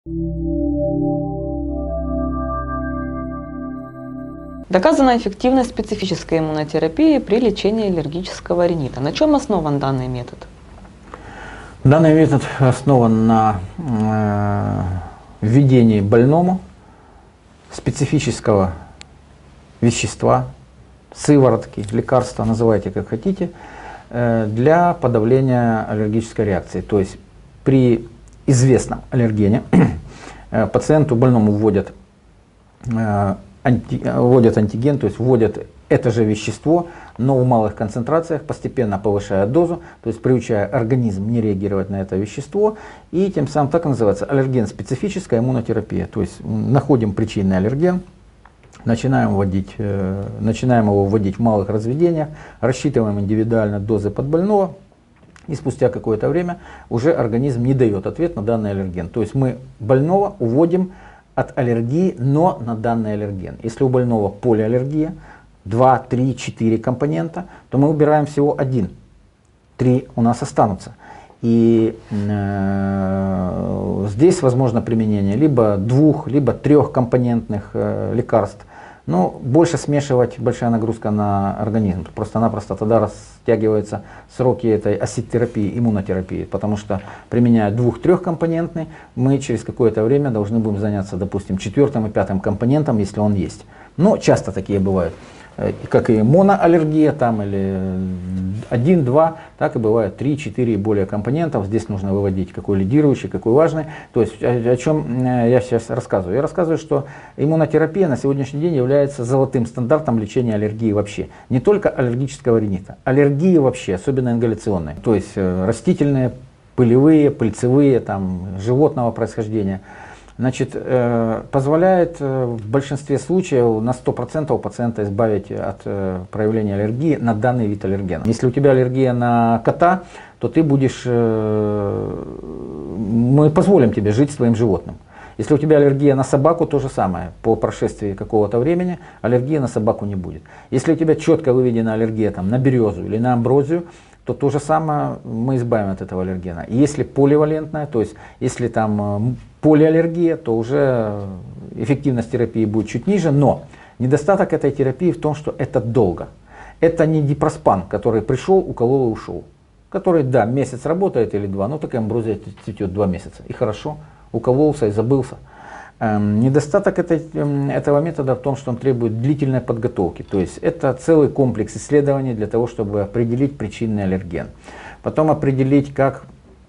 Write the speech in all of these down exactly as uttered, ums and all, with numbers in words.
Доказана эффективность специфической иммунотерапии при лечении аллергического ринита. На чем основан данный метод? Данный метод основан на э, введении больному специфического вещества, сыворотки, лекарства, называйте как хотите, э, для подавления аллергической реакции. То есть при известном аллергене э, пациенту больному вводят, э, анти, вводят антиген, то есть вводят это же вещество, но в малых концентрациях, постепенно повышая дозу, то есть приучая организм не реагировать на это вещество, и тем самым так и называется аллерген-специфическая иммунотерапия. То есть находим причинный аллерген, начинаем, вводить, э, начинаем его вводить в малых разведениях, рассчитываем индивидуально дозы под больного, и спустя какое-то время уже организм не дает ответ на данный аллерген. То есть мы больного уводим от аллергии, но на данный аллерген. Если у больного полиаллергия, два, три, четыре компонента, то мы убираем всего один. Три у нас останутся. И э, здесь возможно применение либо двух, либо трехкомпонентных э, лекарств. Но больше смешивать, большая нагрузка на организм. Просто-напросто тогда растягиваются сроки этой асидтерапии, иммунотерапии. Потому что, применяя двух-трехкомпонентный, мы через какое-то время должны будем заняться, допустим, четвертым и пятым компонентом, если он есть. Но часто такие бывают. Как и моноаллергия, там или один-два, так и бывает три-четыре и более компонентов. Здесь нужно выводить какой лидирующий, какой важный. То есть о, о чем я сейчас рассказываю? Я рассказываю, что иммунотерапия на сегодняшний день является золотым стандартом лечения аллергии вообще. Не только аллергического ринита, аллергии вообще, особенно ингаляционной. То есть растительные, пылевые, пыльцевые, там, животного происхождения. Значит, э, позволяет э, в большинстве случаев на сто процентов пациента избавить от э, проявления аллергии на данный вид аллергена. Если у тебя аллергия на кота, то ты будешь, э, мы позволим тебе жить с твоим животным. Если у тебя аллергия на собаку, то же самое. По прошествии какого-то времени аллергии на собаку не будет. Если у тебя четко выведена аллергия там, на березу или на амброзию, то то же самое мы избавим от этого аллергена. Если поливалентная, то есть если там полиаллергия, то уже эффективность терапии будет чуть ниже, но недостаток этой терапии в том, что это долго. Это не дипроспан, который пришел, уколол и ушел. Который, да, месяц работает или два, но такая амброзия цветет два месяца. И хорошо, укололся и забылся. Эм, недостаток этой, эм, этого метода в том, что он требует длительной подготовки. То есть это целый комплекс исследований для того, чтобы определить причинный аллерген. Потом определить, как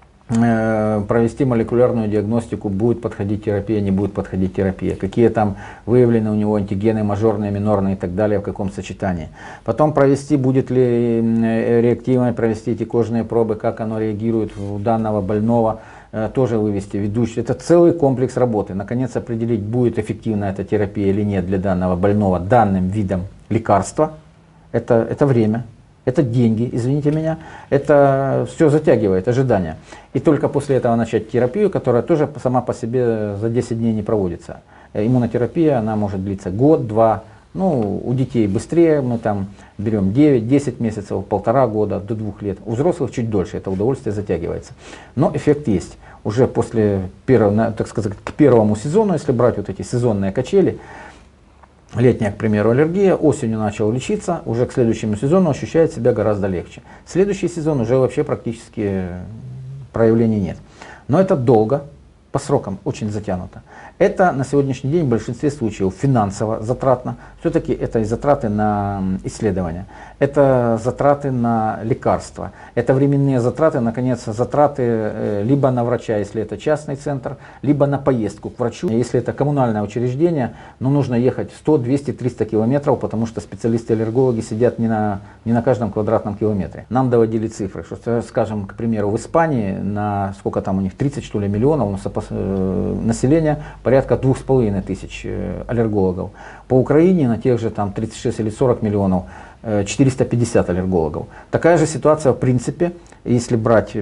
э, провести молекулярную диагностику, будет подходить терапия, не будет подходить терапия. Какие там выявлены у него антигены, мажорные, минорные и так далее, в каком сочетании. Потом провести, будет ли реактивно провести эти кожные пробы, как оно реагирует у данного больного. Тоже вывести ведущий. Это целый комплекс работы. Наконец определить, будет эффективна эта терапия или нет для данного больного данным видом лекарства. Это, это время, это деньги, извините меня. Это все затягивает ожидания. И только после этого начать терапию, которая тоже сама по себе за десять дней не проводится. Иммунотерапия, она может длиться год, два. Ну, у детей быстрее, мы там берем девять-десять месяцев, полтора года, до двух лет. У взрослых чуть дольше, это удовольствие затягивается. Но эффект есть. Уже после первого, так сказать, к первому сезону, если брать вот эти сезонные качели, летняя, к примеру, аллергия, осенью начал лечиться, уже к следующему сезону ощущает себя гораздо легче. Следующий сезон уже вообще практически проявлений нет. Но это долго, по срокам очень затянуто. Это на сегодняшний день в большинстве случаев финансово затратно. Все-таки это и затраты на исследования, это затраты на лекарства, это временные затраты, наконец, затраты либо на врача, если это частный центр, либо на поездку к врачу. Если это коммунальное учреждение, ну, нужно ехать сто, двести, триста километров, потому что специалисты-аллергологи сидят не на, не на каждом квадратном километре. Нам доводили цифры, что, скажем, к примеру, в Испании, на сколько там у них, тридцать что ли миллионов населения, порядка двух с половиной тысяч аллергологов. По Украине на тех же там тридцать шесть или сорок миллионов четыреста пятьдесят аллергологов. Такая же ситуация в принципе, если брать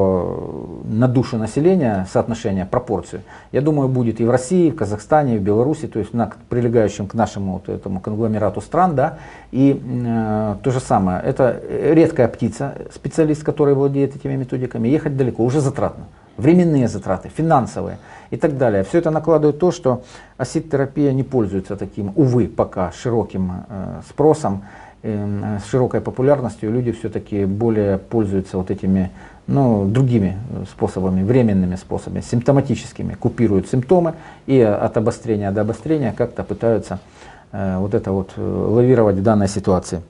по на душу населения соотношение, пропорцию, я думаю, будет и в России, и в Казахстане, и в Беларуси, то есть на прилегающем к нашему вот этому конгломерату стран, да, и э, то же самое. Это редкая птица, специалист, который владеет этими методиками, ехать далеко, уже затратно. временные затраты, финансовые и так далее. Все это накладывает то, что осид-терапия не пользуется таким, увы, пока широким э, спросом, э, с широкой популярностью. Люди все-таки более пользуются вот этими, ну, другими способами, временными способами, симптоматическими, купируют симптомы и от обострения до обострения как-то пытаются э, вот это вот э, лавировать в данной ситуации.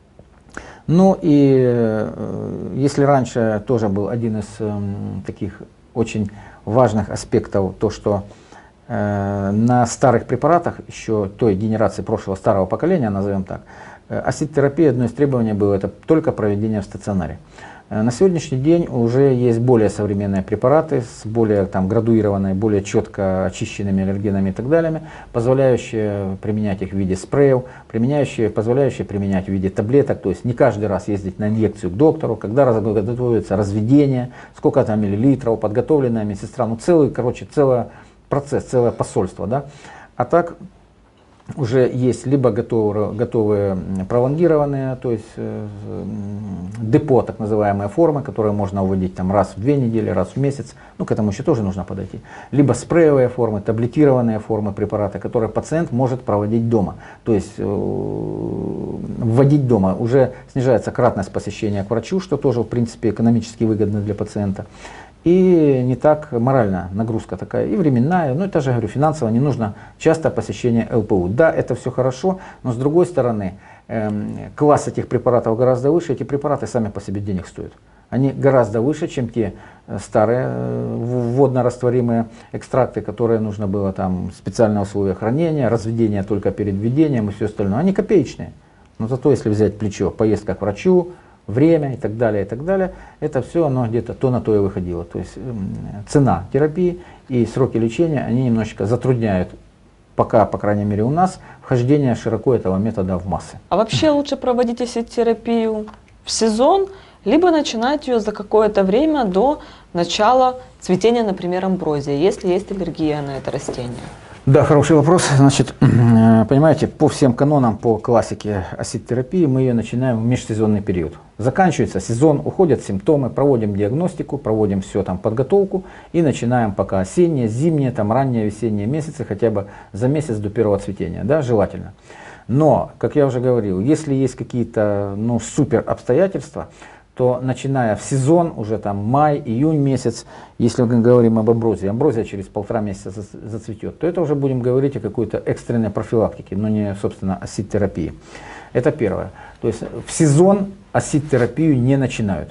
Ну и э, если раньше тоже был один из э, таких очень важных аспектов, то что э, на старых препаратах, еще той генерации прошлого старого поколения, назовем так, э, осид-терапия, одно из требований было это только проведение в стационаре. На сегодняшний день уже есть более современные препараты с более там, градуированными, более четко очищенными аллергенами и так далее, позволяющие применять их в виде спреев, применяющие, позволяющие применять в виде таблеток. То есть не каждый раз ездить на инъекцию к доктору, когда готовится разведение, сколько там миллилитров, подготовленная медсестра, ну целый, короче, целый процесс, целое посольство. Да? А так уже есть либо готовые, готовые пролонгированные, то есть э, депо, так называемые формы, которые можно вводить там, раз в две недели, раз в месяц, ну к этому еще тоже нужно подойти. Либо спреевые формы, таблетированные формы препарата, которые пациент может проводить дома. То есть э, вводить дома уже снижается кратность посещения к врачу, что тоже в принципе экономически выгодно для пациента. И не так моральная нагрузка такая, и временная, ну и тоже, говорю, финансово не нужно часто посещение эл пэ у. Да, это все хорошо, но с другой стороны, эм, класс этих препаратов гораздо выше, эти препараты сами по себе денег стоят. Они гораздо выше, чем те старые э, водно-растворимые экстракты, которые нужно было там специальные условия хранения, разведения только перед введением и все остальное. Они копеечные, но зато если взять плечо, поездка к врачу, время и так далее, и так далее, это все оно где-то то на то и выходило. То есть э, цена терапии и сроки лечения, они немножечко затрудняют, пока, по крайней мере у нас, вхождение широко этого метода в массы. А вообще лучше проводить осид-терапию в сезон, либо начинать ее за какое-то время до начала цветения, например, амброзии, если есть аллергия на это растение? Да, хороший вопрос. Значит, понимаете, по всем канонам, по классике осид-терапии мы ее начинаем в межсезонный период. Заканчивается сезон, уходят симптомы, проводим диагностику, проводим все там подготовку и начинаем пока осенние, зимние, там ранние весенние месяцы, хотя бы за месяц до первого цветения, да, желательно. Но, как я уже говорил, если есть какие-то ну, супер обстоятельства, то начиная в сезон, уже там май, июнь месяц, если мы говорим об амброзии, амброзия через полтора месяца зацветет, то это уже будем говорить о какой-то экстренной профилактике, но не, собственно, осид-терапии. Это первое. То есть в сезон осид-терапию не начинают.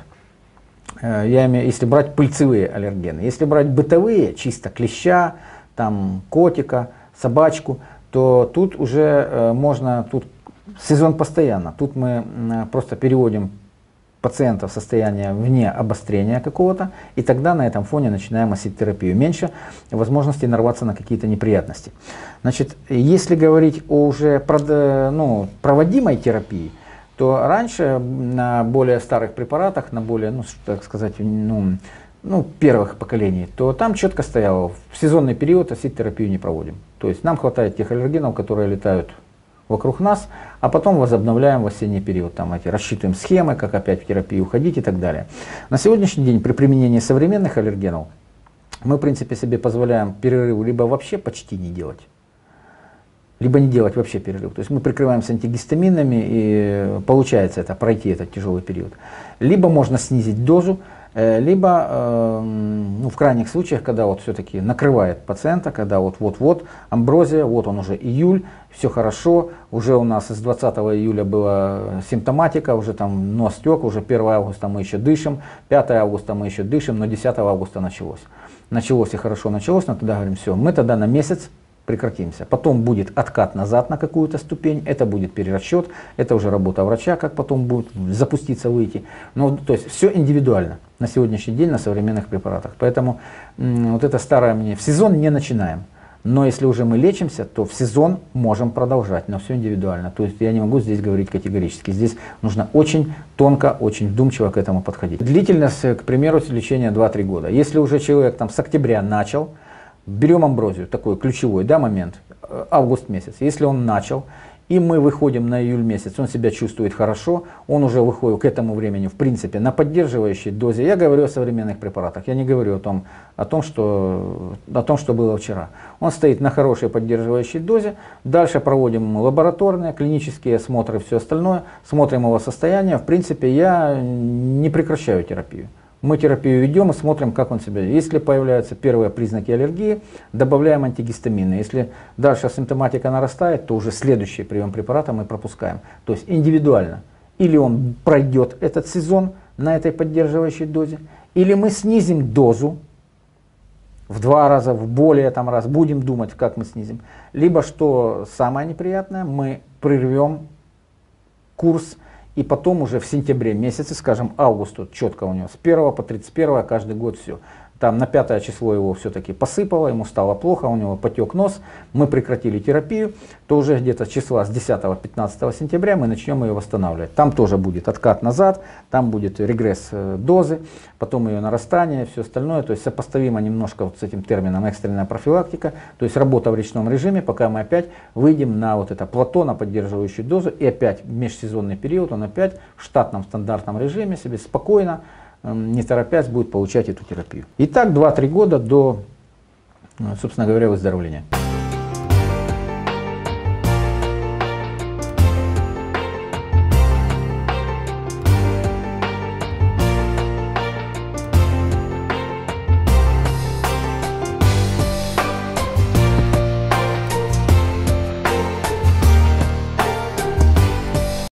Я имею, если брать пыльцевые аллергены. Если брать бытовые, чисто клеща, там, котика, собачку, то тут уже можно, тут сезон постоянно. Тут мы просто переводим пациента в состояние вне обострения какого-то, и тогда на этом фоне начинаем осид-терапию. Меньше возможности нарваться на какие-то неприятности. Значит, если говорить о уже ну, проводимой терапии, то раньше на более старых препаратах, на более, ну, так сказать, ну, ну, первых поколений, то там четко стояло, в сезонный период осид-терапию не проводим. То есть нам хватает тех аллергенов, которые летают вокруг нас, а потом возобновляем в осенний период, там эти, рассчитываем схемы, как опять в терапию уходить и так далее. На сегодняшний день при применении современных аллергенов мы в принципе себе позволяем перерыв либо вообще почти не делать, либо не делать вообще перерыв. То есть мы прикрываемся антигистаминами и получается это пройти этот тяжелый период. Либо можно снизить дозу, либо э, ну, в крайних случаях, когда вот все-таки накрывает пациента, когда вот-вот-вот амброзия, вот он уже июль, все хорошо, уже у нас с двадцатого июля была симптоматика, уже там нос тек, уже первого августа мы еще дышим, пятого августа мы еще дышим, но десятого августа началось. Началось и хорошо началось, но тогда говорим, все, мы тогда на месяц прекратимся. Потом будет откат назад на какую-то ступень, это будет перерасчет, это уже работа врача, как потом будет запуститься, выйти. Но, то есть все индивидуально на сегодняшний день на современных препаратах. Поэтому вот это старое мнение, в сезон не начинаем. Но если уже мы лечимся, то в сезон можем продолжать, но все индивидуально. То есть я не могу здесь говорить категорически. Здесь нужно очень тонко, очень вдумчиво к этому подходить. Длительность, к примеру, лечения два-три года. Если уже человек там с октября начал, берем амброзию, такой ключевой, да, момент, август месяц. Если он начал и мы выходим на июль месяц, он себя чувствует хорошо, он уже выходит к этому времени, в принципе, на поддерживающей дозе. Я говорю о современных препаратах, я не говорю о том, о том, что, о том, что было вчера. Он стоит на хорошей поддерживающей дозе, дальше проводим ему лабораторные, клинические осмотры, все остальное, смотрим его состояние. В принципе, я не прекращаю терапию. Мы терапию ведем и смотрим, как он себя ведет. Если появляются первые признаки аллергии, добавляем антигистамины. Если дальше симптоматика нарастает, то уже следующий прием препарата мы пропускаем. То есть индивидуально. Или он пройдет этот сезон на этой поддерживающей дозе, или мы снизим дозу в два раза, в более там раз, будем думать, как мы снизим. Либо, что самое неприятное, мы прервем курс. И потом уже в сентябре месяце, скажем, август, вот четко у него с первого по тридцать первое каждый год все. Там на пятое число его все-таки посыпало, ему стало плохо, у него потек нос, мы прекратили терапию, то уже где-то числа с десятого-пятнадцатого сентября мы начнем ее восстанавливать. Там тоже будет откат назад, там будет регресс дозы, потом ее нарастание, все остальное, то есть сопоставимо немножко вот с этим термином экстренная профилактика, то есть работа в речном режиме, пока мы опять выйдем на вот это плато, на поддерживающую дозу, и опять в межсезонный период он опять в штатном стандартном режиме себе спокойно, не торопясь, будет получать эту терапию. И так два-три года до, собственно говоря, выздоровления.